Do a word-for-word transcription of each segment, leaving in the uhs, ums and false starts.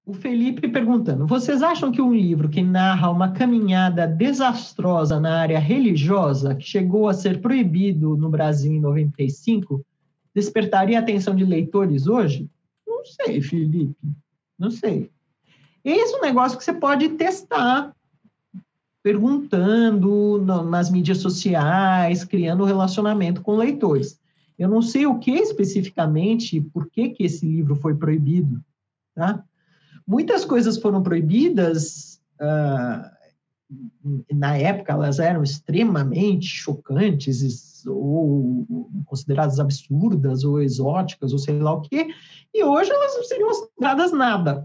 o Felipe perguntando, vocês acham que um livro que narra uma caminhada desastrosa na área religiosa, que chegou a ser proibido no Brasil em noventa e cinco, despertaria a atenção de leitores hoje? Não sei, Felipe, não sei. Esse é um negócio que você pode testar, perguntando no, nas mídias sociais, criando um relacionamento com leitores. Eu não sei o que especificamente, por que, que esse livro foi proibido, tá? Muitas coisas foram proibidas, ah, na época elas eram extremamente chocantes, ou consideradas absurdas, ou exóticas, ou sei lá o quê, e hoje elas não seriam consideradas nada.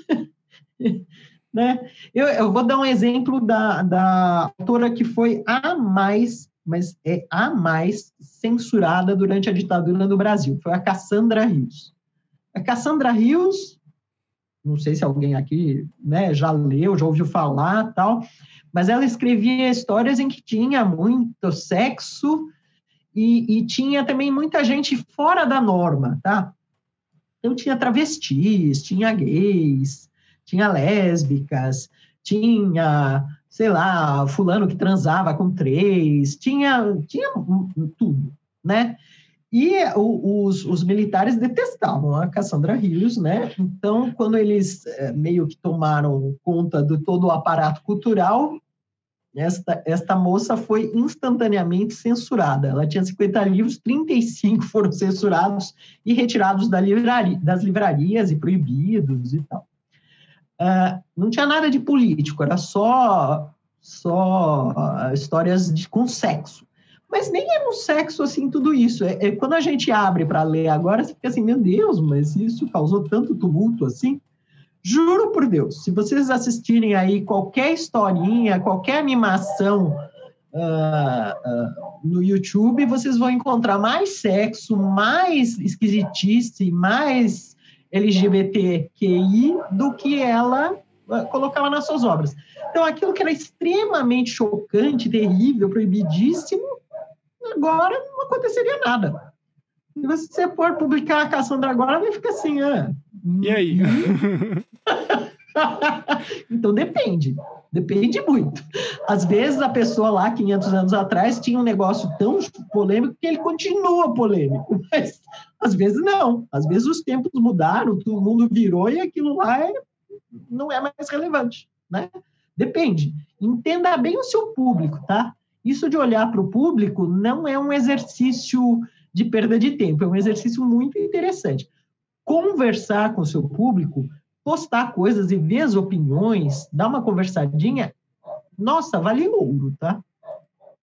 Né? Eu, eu vou dar um exemplo da, da autora que foi a mais, mas é a mais censurada durante a ditadura no Brasil, foi a Cassandra Rios. A Cassandra Rios, não sei se alguém aqui, né, já leu, já ouviu falar, tal, mas ela escrevia histórias em que tinha muito sexo e, e tinha também muita gente fora da norma, tá? Então tinha travestis, tinha gays, tinha lésbicas, tinha, sei lá, fulano que transava com três, tinha, tinha tudo, né? E os, os militares detestavam a Cassandra Rios, né? Então, quando eles é, meio que tomaram conta de todo o aparato cultural, esta, esta moça foi instantaneamente censurada. Ela tinha cinquenta livros, trinta e cinco foram censurados e retirados da livraria, das livrarias e proibidos e tal. Uh, não tinha nada de político, era só, só uh, histórias de, com sexo. Mas nem era um sexo assim, tudo isso. É, é, quando a gente abre para ler agora, você fica assim, meu Deus, mas isso causou tanto tumulto assim? Juro por Deus, se vocês assistirem aí qualquer historinha, qualquer animação uh, uh, no YouTube, vocês vão encontrar mais sexo, mais esquisitice, mais L G B T Q I do que ela uh, colocava nas suas obras. Então, aquilo que era extremamente chocante, terrível, proibidíssimo, agora não aconteceria nada. Se você for publicar a Cassandra agora, vai ficar assim, ah, e aí? Então depende, depende muito. Às vezes a pessoa lá, quinhentos anos atrás, tinha um negócio tão polêmico que ele continua polêmico, mas às vezes não, às vezes os tempos mudaram, todo mundo virou e aquilo lá é, não é mais relevante, né? Depende, entenda bem o seu público, tá? Isso de olhar para o público não é um exercício de perda de tempo, é um exercício muito interessante. Conversar com o seu público, postar coisas e ver as opiniões, dar uma conversadinha, nossa, vale ouro, tá?